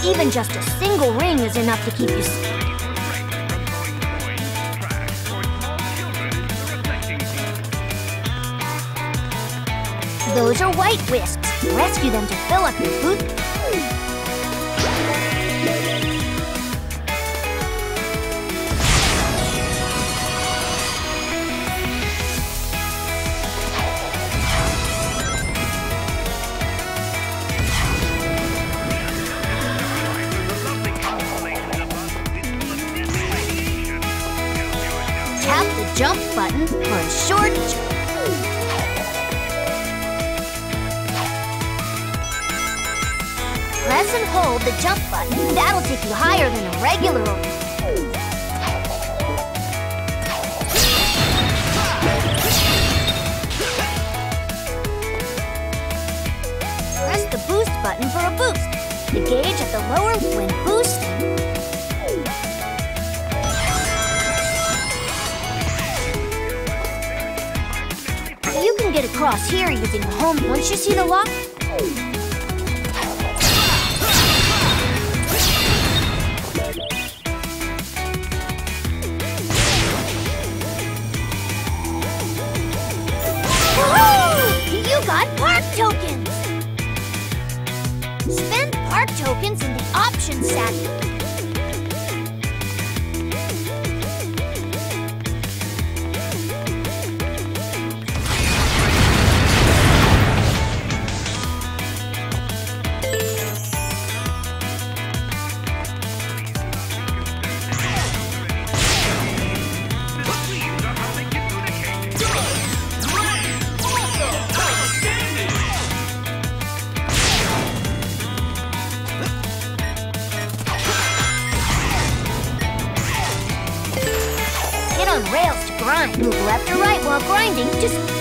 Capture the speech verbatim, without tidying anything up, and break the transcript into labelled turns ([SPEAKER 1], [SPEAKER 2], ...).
[SPEAKER 1] Even just a single ring is enough to keep you safe. Those are white wisps. Rescue them to fill up your boot. Tap the jump button for a short jump. Press and hold the jump button. That'll take you higher than a regular rope. Press the boost button for a boost. The gauge at the lower when boosting. You can get across here using the home once you see the lock. You got park tokens! Spend park tokens in the options sack. Get on rails to grind. Move left or right while grinding. Just